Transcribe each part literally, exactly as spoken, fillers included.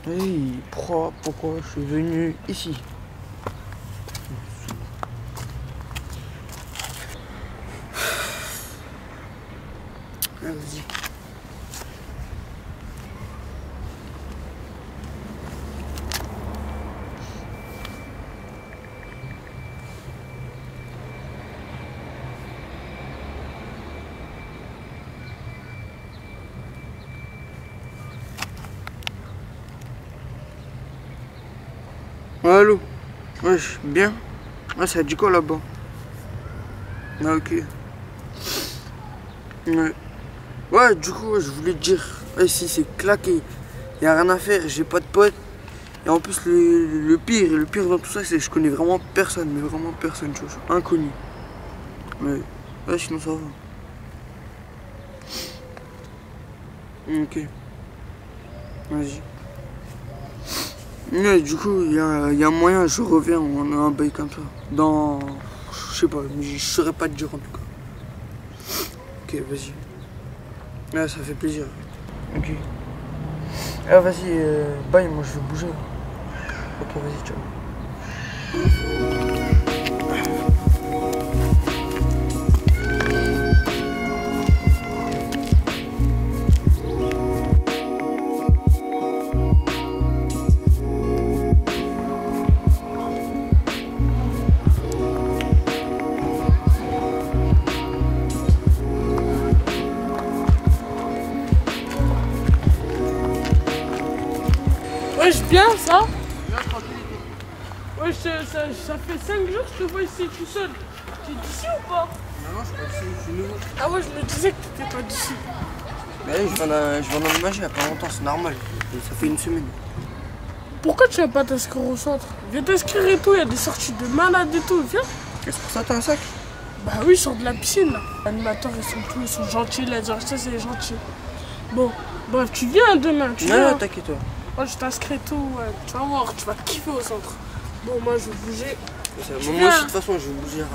Hey, pourquoi, pourquoi je suis venu ici? Vas-y. Allô? Wesh, bien? Ah, ça dit quoi là-bas? Ah, ok. Ouais. Ouais, du coup, je voulais te dire, ici c'est claqué. Y a rien à faire, j'ai pas de potes. Et en plus, le, le pire, le pire dans tout ça, c'est que je connais vraiment personne, mais vraiment personne, tu vois, inconnu. Ouais. Ouais, sinon ça va. Ok. Vas-y. Mais du coup, il y a, y a moyen, je reviens, on a un bail comme ça. Dans... Je sais pas, mais je saurais pas te dire en tout cas. Ok, vas-y. Ouais, ça fait plaisir. Ok. Ah, vas-y, euh, bye, moi je vais bouger. Ok, vas-y, ciao. Wesh, bien ça? Wesh, ça, ça fait cinq jours que je te vois ici tout seul. T'es d'ici ou pas? Non, non, je suis pas d'ici, je suis nouveau. Ah ouais, je me disais que t'étais pas d'ici. Mais je viens d'en- je viens d'emménager il y a pas longtemps, c'est normal. Ça fait une semaine. Pourquoi tu vas pas t'inscrire au centre? Viens t'inscrire et tout, il y a des sorties de malades et tout, viens. Qu'est-ce pour ça, t'as un sac? Bah oui, ils sortent de la piscine là. Les animateurs, ils sont tous, ils sont gentils, les directeurs, c'est gentils. Bon, bref, tu viens demain, tu Non, viens. non, t'inquiète toi. Moi, je t'inscris et tout, ouais. Tu vas voir, tu vas kiffer au centre. Bon, moi, je vais bouger. Moi, moi aussi, de toute façon, je vais bouger.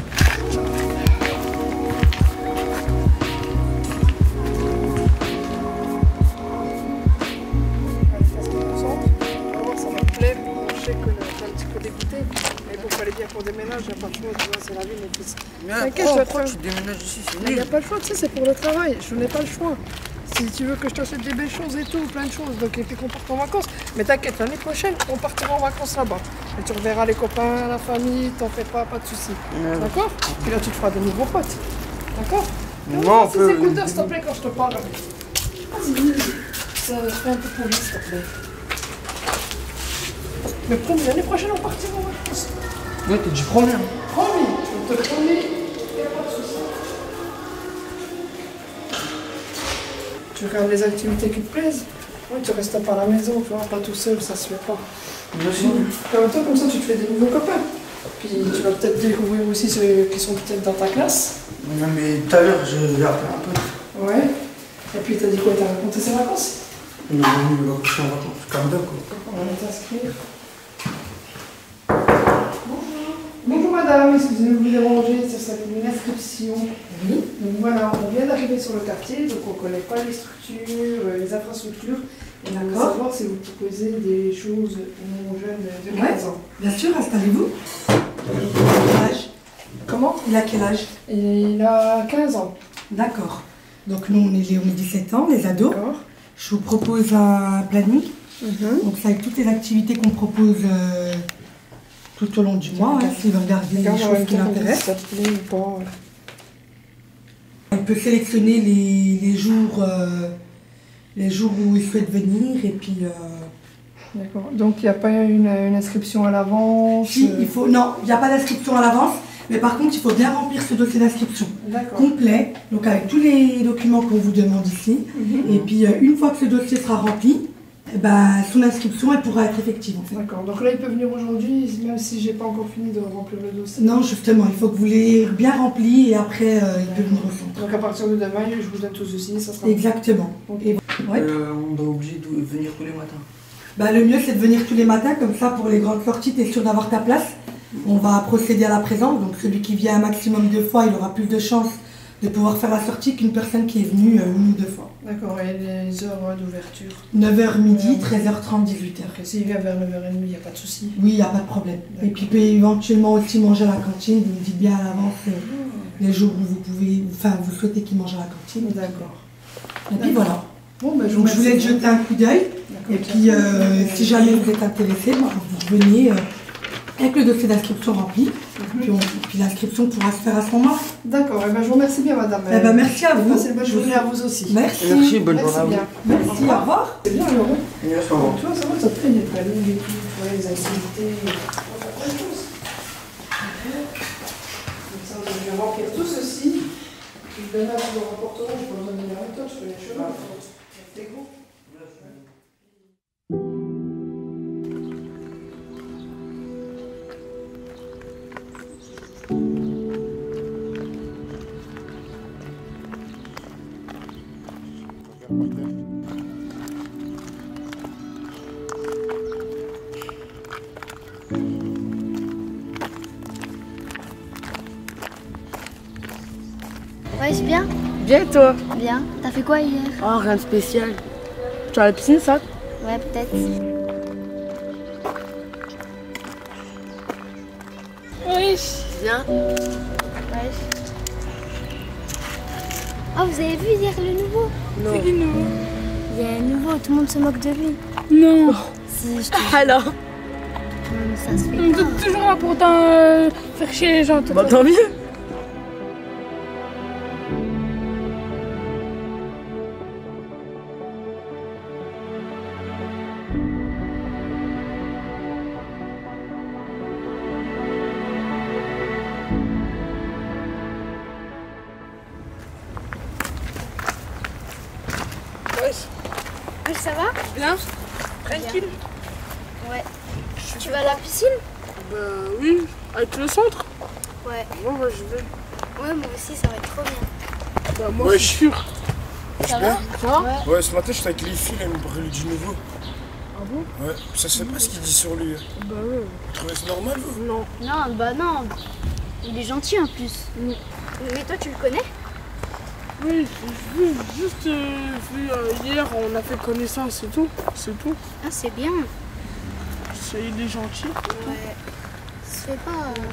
Ça me plaît, je sais que t'es un petit peu dégoûté. Mais bon, fallait bien qu'on déménage, il n'y a pas de choix, tu vois, c'est la vie, mon fils. Mais T'inquiète, pourquoi, je vais pourquoi te tu déménages ici? C'est Il n'y nul. a pas le choix, tu sais, c'est pour le travail. Je n'ai pas le choix. Si tu veux que je t'achète des belles choses et tout, plein de choses, donc et puis qu'on parte en vacances. Mais t'inquiète, l'année prochaine, on partira en vacances là-bas. Et tu reverras les copains, la famille, t'en fais pas, pas de soucis. Ouais. D'accord? Puis là, tu te feras de nouveaux potes. D'accord? Non, on peut... Ces écouteurs, s'il te plaît, quand je te parle. Vas-y, ça fait un peu pour lui, s'il te plaît. Mais promis, l'année prochaine, on partira en vacances. Ouais, t'es du premier. Promis, je te promets, il n'y a pas de soucis. Tu regardes les activités qui te plaisent. Oui, tu restes pas à la maison, tu vois, pas tout seul, ça se fait pas. Bien sûr. Comme toi, comme ça, tu te fais des nouveaux copains. Puis tu vas peut-être découvrir aussi ceux qui sont peut-être dans ta classe. Non, mais tout à l'heure, j'ai appelé un peu. Ouais. Et puis t'as dit quoi? T'as raconté ses vacances? Non, non, il va coucher en vacances. Comme d'hab, quoi. On va t'inscrire. Bonjour. Bonjour madame, excusez-moi de vous déranger, ça s'appelle une inscription. Oui. Donc voilà, on vient d'arriver sur le quartier, donc on ne connaît pas les structures, les infrastructures. On veut savoir si vous proposez des choses aux jeunes de quinze ans. Bien sûr, installez-vous. Quel âge? Comment? Il a quel âge? Il a quinze ans. D'accord. Donc nous, on est les dix-sept ans, les ados. D'accord. Je vous propose un planning. Mm-hmm. Donc c'est avec toutes les activités qu'on propose euh, tout au long du mois, hein, si vous regardez les choses qui l'intéressent. Ça te plaît ou pas? Il peut sélectionner les, les jours euh, les jours où il souhaite venir et puis... Euh... D'accord. Donc il n'y a pas une, une inscription à l'avance? Si, il faut... Non, il n'y a pas d'inscription à l'avance, mais par contre, il faut bien remplir ce dossier d'inscription. D'accord. Complet, donc avec tous les documents qu'on vous demande ici. Mm-hmm. Et puis, euh, une fois que ce dossier sera rempli, eh ben, son inscription, elle pourra être effective, en fait. D'accord. Donc là, il peut venir aujourd'hui, même si j'ai pas encore fini de remplir le dossier? Non, justement, il faut que vous l'ayez bien rempli et après, euh, il peut venir au centre. Donc à partir de demain, je vous donne tout ceci, ça sera... Exactement. Okay. Et, ouais. euh, on doit obligé de venir tous les matins. Bah, le mieux, c'est de venir tous les matins, comme ça, pour les grandes sorties, tu es sûr d'avoir ta place. On va procéder à la présence, donc celui qui vient un maximum de fois, il aura plus de chances de pouvoir faire la sortie qu'une personne qui est venue euh, une ou deux fois. D'accord, et les heures d'ouverture? neuf heures midi, treize heures trente, dix-huit heures. Après, s'il vient vers neuf heures trente, il n'y a pas de souci. Oui, il n'y a pas de problème. Et puis, il peut éventuellement aussi manger à la cantine. Vous me dites bien à l'avance euh, les jours où vous pouvez, enfin, vous souhaitez qu'il mange à la cantine. D'accord. Et puis voilà. Bon, bah, je Donc, je voulais jeter un coup d'œil. Et puis, euh, si jamais vous êtes intéressé, bah, vous venez euh, avec le dossier d'inscription rempli. Mm-hmm. Puis, on, puis l'inscription pourra se faire à ce moment. D'accord. Eh ben, je vous remercie bien, madame. Eh ben, merci à vous. Passez une bonne journée à vous aussi. Merci. Merci, bonne Merci journée à bien. vous. Merci, au revoir. C'est bien, Laurent. Merci, au revoir. Tu vois, ça va, ça te plaît, il y a pas longue et tout, tu vois, les activités. On va faire plein de choses. Comme ça, vous allez remplir tout ceci. Je vais mettre le rapporteur, je peux vous donner la méthode, je fais les chemins. C'est gros. Ouais, c'est bien. Bien et toi? Bien. T'as fait quoi hier? Oh, rien de spécial. Tu as la piscine, ça? Ouais, peut-être. Oui. Viens. Ouais. Oh, vous avez vu hier le nouveau? Non. C'est qui nouveau? Il y a un nouveau, tout le monde se moque de lui. Non. Si, je te jure. Alors? Hum, ça se fait On pas. est toujours là pour euh, faire chier les gens. Bah tant mieux. Oui, ça va? Bien. Tranquille. Ouais. Tu vas à la piscine? Bah oui, avec le centre. Ouais. Bon, bah je vais. Ouais, moi aussi, ça va être trop bien. Bah moi Ouais, je suis sûr. Ça va? Ça va? Ouais. Ouais, ce matin j'étais avec les filles, là, ils me brûlent du nouveau. Ah bon? Ouais, ça je sais pas ce qu'il dit sur lui. Bah ouais. Vous trouvez ça normal, vous? Non. Non, bah non. Il est gentil en plus. Mais toi, tu le connais? Oui, j'ai vu, juste euh, vu euh, hier, on a fait connaissance, c'est tout. C'est tout. Ah, c'est bien. C'est, il est gentil. Ouais. Se fait pas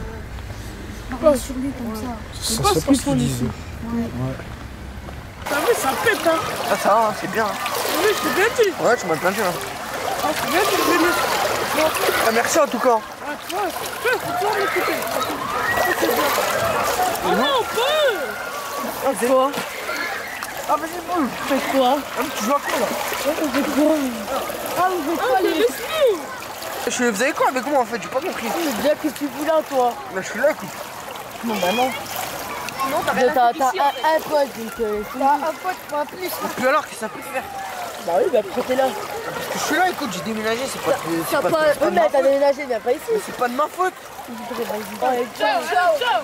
euh, Pas- parler sur lui comme Ouais. ça. C'est Ça, pas je sais ce pas qu'ils ce font qu'il ici. disait. Ouais. T'as vu, ça pète, hein. Ah, ça va, c'est bien. Oui, je t'ai bien dit. Ouais, tu m'as bien dit. Hein. Ah, c'est bien dit, je vais le... Ah, merci en tout cas. Ah, tu vois, tu vois, faut toujours m'écouter. Ça, c'est bien. Ah non, on peut. Ah, c'est quoi? Ah, vas-y, bon. Fais quoi? Ah, mais tu joues à quoi là? On fait quoi? Ah, on fait quoi, les... laisse-nous. Je suis- Vous avez quoi avec moi en fait? J'ai pas compris. Mais bien, qu'est-ce que tu fous là, toi? Bah, je suis là, écoute. Non, bah non. Non, t'as T'as t'as un, un pote, donc euh, c'est T'as un pote, pas plus. Et puis alors, qu'est-ce que ça peut faire? Bah oui, bah pourquoi t'es là? Parce que je suis là, écoute, j'ai déménagé, c'est pas, c'est T'as pas, pas... c'est pas Oui, de mais ma t'as faute. déménagé, viens pas ici. Mais c'est pas de ma faute. Allez, ciao, ciao, ciao.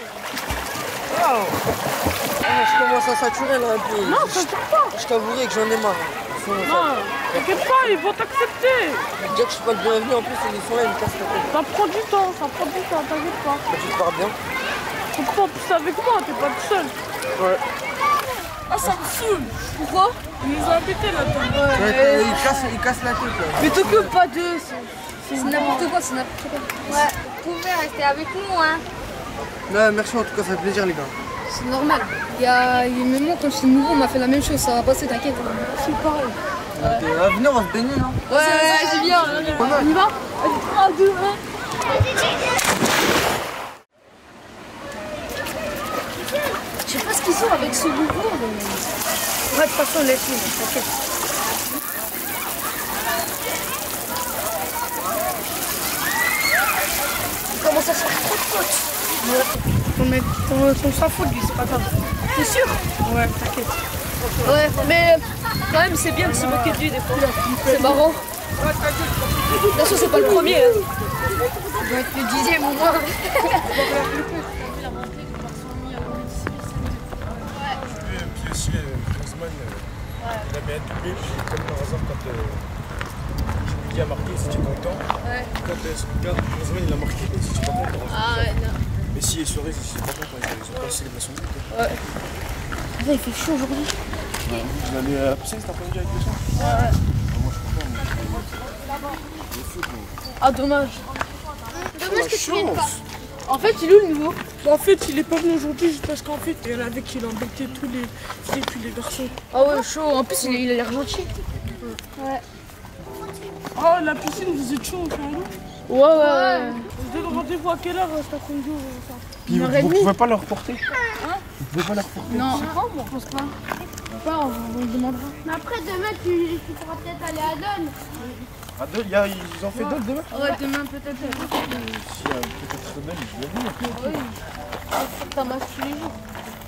Wow. Ah, je commence à saturer là un peu. Non, ça je, tue pas. je t'avouerai que j'en ai marre. Ils sont- Non, t'inquiète pas, ils vont t'accepter. Déjà que je suis pas le bienvenu, en plus ils sont là, ils me cassent la tête. Ça prend du temps, ça prend du temps, t'inquiète pas. Bah, tu te pars bien. Faut pas plus avec moi, t'es pas tout seul. Ouais. Ah, ça me saoule. Pourquoi? Ils nous ont invités là-dedans. Ouais, ils, cassent, ils cassent la tête là. Mais t'occupes pas d'eux, C'est n'importe quoi, c'est n'importe quoi. Ouais, vous pouvez rester avec nous, hein. Ouais, merci en tout cas, ça fait plaisir les gars. C'est normal. Il y a, il y a même moi, quand j'étais nouveau, on m'a fait la même chose. Ça va passer, t'inquiète. C'est pareil. Euh, venez, on va se baigner, non? Ouais, c'est bien. On y va? trois, deux, un. Je sais pas ce qu'ils ont avec ce nouveau. Mais... Ouais, de toute façon, laisse-nous, t'inquiète. Il commence à se faire trop de fautes. On met on s'en fout de lui, c'est pas grave. T'es sûr? Ouais, t'inquiète. Ouais, mais quand même, c'est bien de se moquer de lui des fois. C'est marrant. Bien sûr, c'est pas le premier. Hein. Il doit être le dixième au moins. Et puis aussi, euh, Griezmann, euh, il a mis un doublé, puis comme par hasard, quand euh, Jimmy a marqué, c'était content. Ouais. Quand euh, Griezmann il a marqué, c'était pas content. Ah ouais, non. Mais si, les soirées, ils sont pas contents, ils ont pas la célébration. Ouais. Putain, il fait chaud aujourd'hui. Ouais, vous allez à la piscine cet après-midi avec les gens? Ouais. Moi je comprends, moi je fais foot. Ah, dommage. Dommage que tu viennes pas. En fait, il est où le nouveau? Bon, en fait, il est pas venu aujourd'hui juste parce qu'en fait, il y en avait qui l'embêtaient tous les filles et puis les garçons. Ah ouais, chaud. En plus, il, est- il a l'air gentil. Ouais. Oh, la piscine, vous êtes chaud, frère. Ouais, ouais, ouais. Vous avez le rendez-vous à quelle heure cet après-midi? Puis vous, vous pouvez pas leur reporter? Hein? Vous pouvez pas leur reporter? Non, je pense pas. Pas, on, on le demandera. Mais après, demain, tu, tu pourras peut-être aller à Donne. Ah, deux, y a, ils ont fait d'autres demain? Ouais, demain peut-être. Si, euh, peut-être demain, je vais venir. Oui. T'as match tous les jours.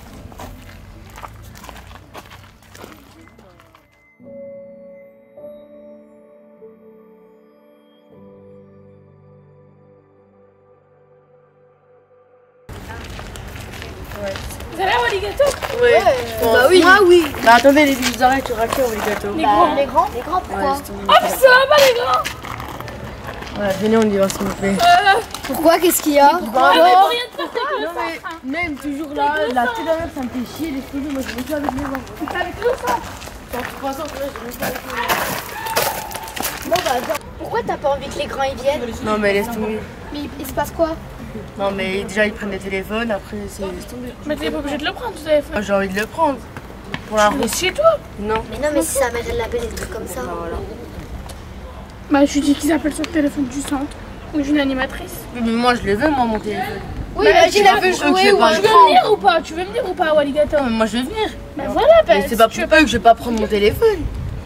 Vous allez avoir les gâteaux? Ouais. Bah oui. Moi, oui. Bah attendez, les billes d'arrêt, tu raquais ou les gâteaux? Les grands. Les grands Les grands, pourquoi? Ah, mais ça va pas, les grands? Voilà, venez, on y va, s'il vous plaît. Pourquoi? Qu'est-ce qu'il y a? Ah, mais pour rien de faire, t'es Non mais même toujours là, la tête derrière ça me fait chier les cheveux, moi je vais plus avec les gens. T'es avec nous, ça? Dans trois ans, je vais pas avec les Bon, bah, attends. Pourquoi t'as pas envie que les grands y viennent? gens. Non mais laisse tomber. Mais il, il se passe quoi? Non mais déjà ils prennent des téléphones, après c'est laisse tomber. Mais t'es pas obligé de le prendre, tout téléphone. Moi j'ai envie de le prendre. Pour la Mais chez toi? Non. Mais non, mais si sa mère elle l'appelle des trucs comme ça. Bah voilà. Bah, je lui dis qu'ils appellent sur le téléphone du centre. Ou d'une animatrice. Oui, mais moi je le veux, moi mon téléphone. Oui, Bah, imagine, tu elle vas- veut je jouer vais ou pas un Tu le veux prendre. venir ou pas? Tu veux venir ou pas au alligator? Non mais moi je vais venir. Bah voilà, bah. Mais c'est pas si pour tu veux eux que je vais pas prendre mon téléphone.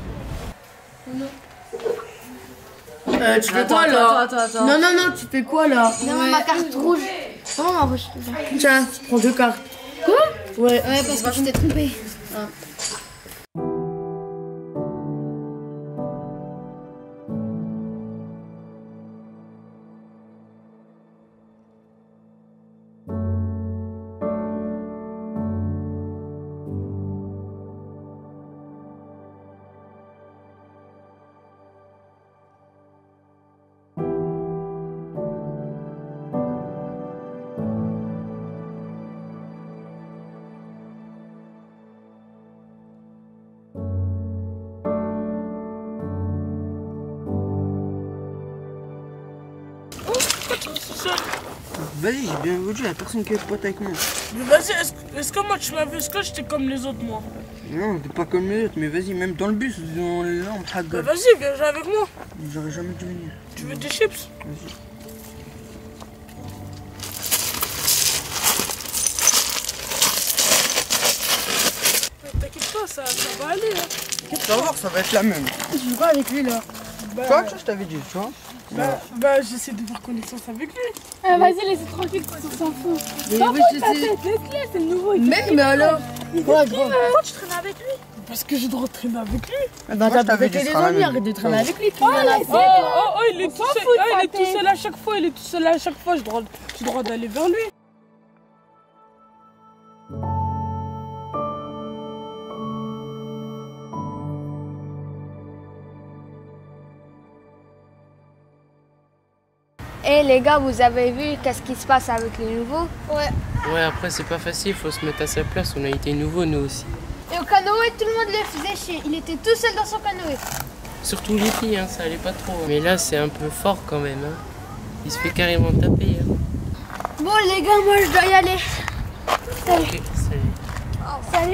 Euh, tu fais quoi là? Non, non, non, tu fais quoi là? Non, ma carte rouge. Comment ma rouge? Tiens, tu prends deux cartes. Quoi? Ouais. Ouais, parce que tu t'es trompé. Vas-y, j'ai bien vu, y'a personne qui est pote avec moi. Mais vas-y, est-ce est-ce que moi tu m'avais. Est-ce que j'étais comme les autres, moi? Non, t'es pas comme les autres, mais vas-y, même dans le bus, on est là, on me Bah hague. vas-y, viens viens avec moi. J'aurais jamais dû venir. Tu veux des chips? Vas-y. T'inquiète pas, ça, ça va aller. Hein. Tu vas voir, ça va être la même. Tu joues pas avec lui là? Bah, Tu vois, je t'avais dit, tu vois. bah, bah j'essaie de faire connaissance avec lui. Ah, vas-y, laissez tranquille, on s'en fout. Mais T'en oui, fous je de ta sais. tête, laisse-le, c'est le nouveau. il Mais, mais alors? Pourquoi tu traînes avec lui? Parce que j'ai le droit de traîner avec lui. Bah Moi, je t'as t'avais pété dit, les ce sera la ennuis, même. arrête de traîner avec lui. Oh, laisse-le, Oh, oh, oh, il est, On tout s'en seul, fout de ah, il sa est tout tête. seul à chaque fois, il est tout seul à chaque fois, j'ai le droit, j'ai le droit d'aller vers lui. Eh les gars, vous avez vu qu'est-ce qui se passe avec les nouveaux? Ouais. Ouais, après, c'est pas facile, faut se mettre à sa place. On a été nouveaux, nous aussi. Et au canoë, tout le monde le faisait chier. Il était tout seul dans son canoë. Surtout les filles, hein, ça allait pas trop. Mais là, c'est un peu fort quand même. Hein. Il se fait carrément taper. Hein. Bon les gars, moi je dois y aller. Salut. Ok, salut. Salut.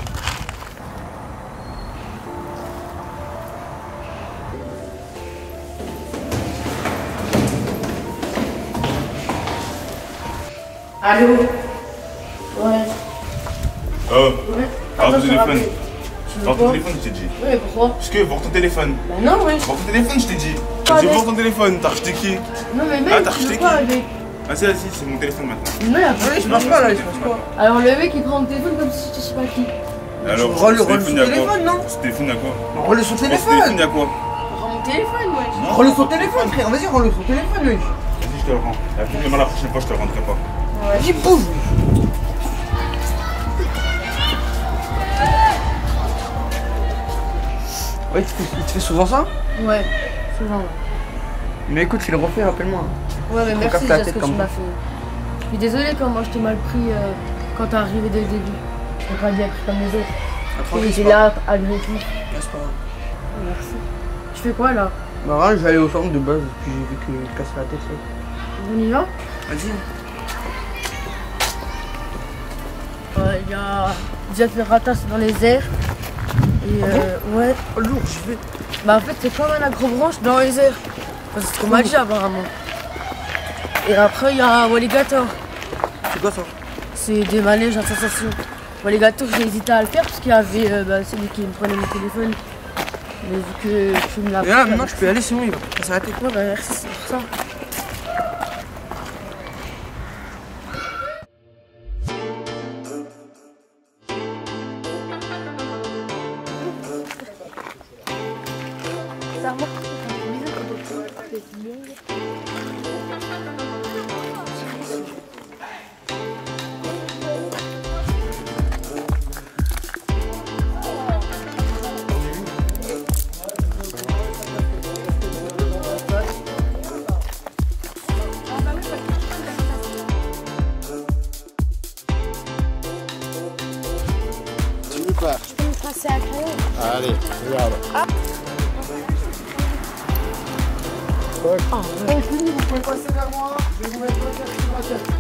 Allô? Ouais. Oh, Pardon, ton je te téléphone. rappelle. Tu veux Voir ton quoi? téléphone, je t'ai dit. Ouais, pourquoi? Parce que voir ton téléphone. Bah non, ouais. Voir ton téléphone, je t'ai dit. Pas J'ai dit avec. voir ton téléphone. T'as acheté qui? Non, mais Ah, même, t'as tu acheté veux quoi qui? avec? Vas-y, vas-y, c'est mon téléphone maintenant. Non, y'a Ouais, il se passe pas là, il se passe pas. Alors le mec il prend le téléphone comme si tu sais pas qui. Alors, Rends-le- ce rends-le son téléphone, il y a téléphone, quoi? non? Ce téléphone, il y a quoi? Rends-le son Dans ce téléphone, téléphone. il y a quoi? Prends mon téléphone, ouais. Rends-le son téléphone, frère. Vas-y, rends-le son téléphone, lui. Vas-y, je te le rends. La prochaine, la prochaine fois, je te le rendrai pas. Vas-y, bouge. Ouais, tu fais, tu fais souvent ça? Ouais, souvent. Mais écoute, si le refais, rappelle-moi. Ouais, mais Faut merci capter la déjà ce tête que tu comme m'as ça. fait. Je suis désolée quand moi je t'ai mal pris euh, quand t'es arrivé dès le début. Je t'ai pas bien pris comme les autres. tranquille, Et c'est il pas est là, agressif. grave. C'est pas grave. Merci. Tu fais quoi là? Bah ouais, je vais aller au centre de base, puis j'ai vu qu'il casse la tête. On y va? Vas-y. Ouais, il y a déjà fait ratasser dans les airs. Et euh, ouais. Oh lourd, j'y vais. Bah en fait c'est comme un agro-branche dans les airs. Enfin, c'est ce qu'on m'a dit apparemment. Et après il y a Walligator. C'est quoi ça? C'est des manèges à sensation. Walligator j'ai hésité à le faire parce qu'il y avait euh, bah, celui qui me prenait mon téléphone. Mais vu que tu me l'as Et là maintenant je peux y aller sinon il va casser la tête. Ouais bah merci, c'est pour ça. Ça remonte. Tu veux pas? Je peux me tracer à crayon. Allez, regarde. Ah. Ouais. Oh, ouais. Vous pouvez passer vers moi, je vais vous mettre le casque sur la tête.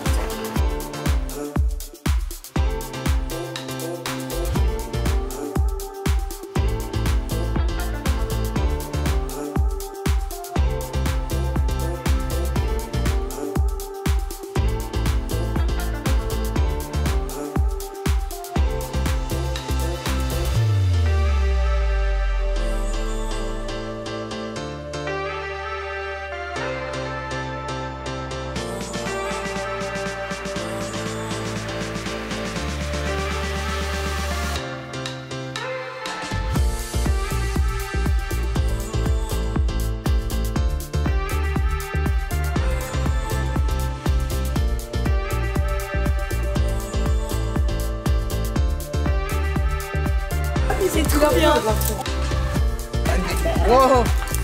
C'est trop bien. Wow.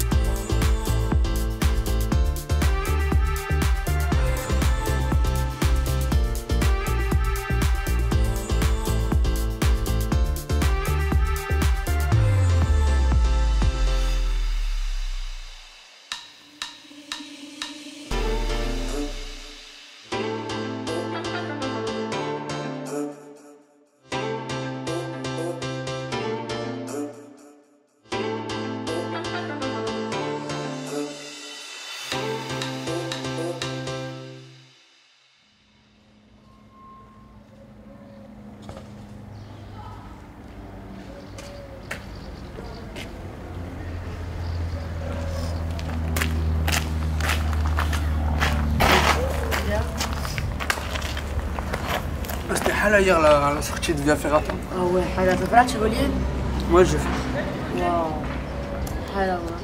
C'était hala hier la, la sortie de Via Ferrata. Ah ouais, Hala, t'as fait la tyrolienne? Moi j'ai fait. Waouh. Hala, ouais.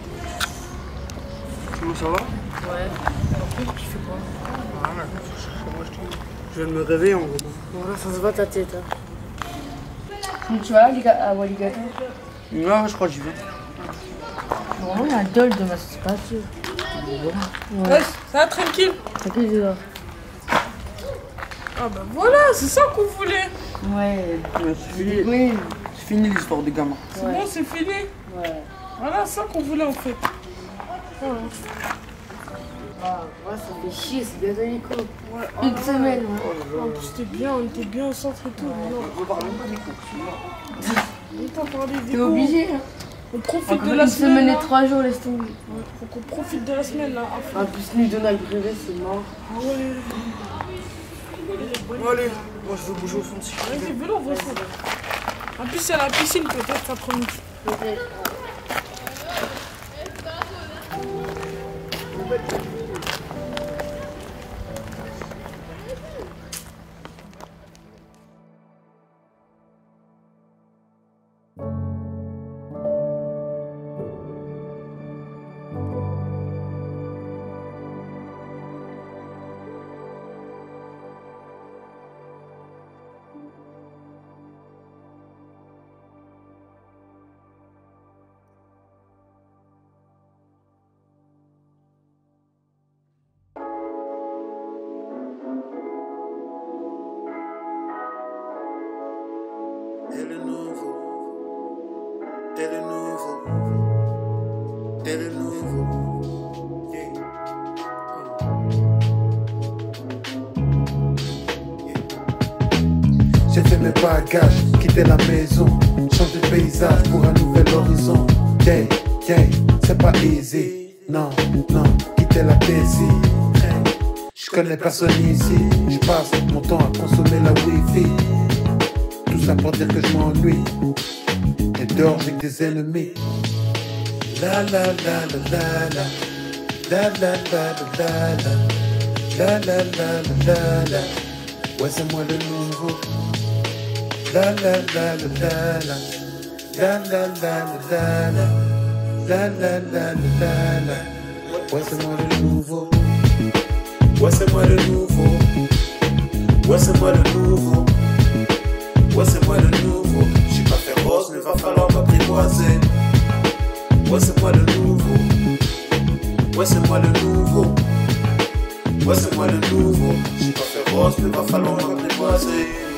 Comment ça va? Ouais. Après, tu fais quoi? Voilà, je viens de me réveiller en gros. Voilà, ça se voit ta tête. Hein. Donc, tu vas là, à Walligator? Ouais, je crois que j'y vais. Normalement, il y a un dol de ma c'est pas sûr. Ouais, ouais ça va tranquille. Tranquille, là. Ah bah voilà, c'est ça qu'on voulait. Ouais. Ouais, c'est fini. Oui. C'est fini l'histoire des gamins. C'est bon, c'est fini. Ouais. Voilà, c'est ça qu'on voulait en fait. Ah, ouais, ça fait chier, c'est bientôt l'écho. Ouais, Une ah, semaine, ouais. ouais. En plus, c'était bien, on était bien au centre et tout. On parle même pas des cours. On t'a parlé des T'es cours. obligé, hein. On profite Encore de la une semaine. semaine là. et trois jours, laisse tomber. Ouais, faut qu'on profite de la semaine là. à fond. En plus, nous donner le brevet, c'est mort. Ah ouais. Bon, allez, moi je veux bouger au fond de si je Vas-y, vélo, on va ça. En plus, il y a la piscine peut-être après-midi. Peut-être. bagages, quitter la maison, changer de paysage pour un nouvel horizon. Yeah, yeah, c'est pas easy. Non, non, quitter la Daisy. Je connais personne ici. Je passe mon temps à consommer la wifi. Tout ça pour dire que je m'ennuie. Et dehors j'ai que des ennemis. La la la la la la. La la la la la la. La la la la la la. Ouais, c'est moi le nouveau. La la la la la la. La la la la la la. La la la la la la. Ouais, c'est moi le nouveau. Ouais, c'est moi le nouveau. Ouais, c'est moi le nouveau. Ouais, c'est moi le nouveau. J'suis pas féroce, mais va falloir m'apprivoiser. Ouais, c'est moi le nouveau. Ouais, c'est moi le nouveau. Ouais, c'est moi le nouveau. J'suis pas féroce, mais va falloir m'apprivoiser.